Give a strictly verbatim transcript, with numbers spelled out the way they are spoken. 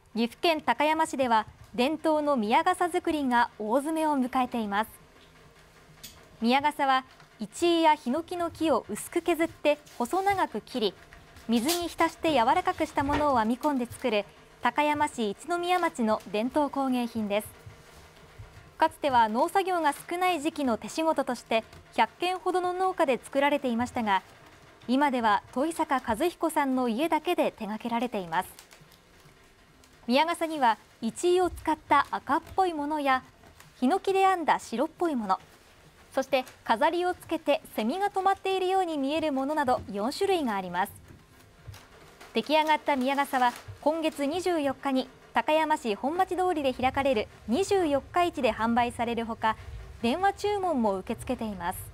岐阜県高山市では伝統の宮笠作りが大詰めを迎えています。宮笠はイチイやヒノキの木を薄く削って細長く切り、水に浸して柔らかくしたものを編み込んで作る高山市一宮町の伝統工芸品です。かつては農作業が少ない時期の手仕事としてひゃっけんほどの農家で作られていましたが、今では戸井坂和彦さんの家だけで手掛けられています。宮笠にはイチイを使った赤っぽいものやヒノキで編んだ白っぽいもの、そして飾りをつけてセミが止まっているように見えるものなどよんしゅるいがあります。出来上がった宮笠は今月にじゅうよっかに高山市本町通りで開かれるにじゅうよっか市で販売されるほか、電話注文も受け付けています。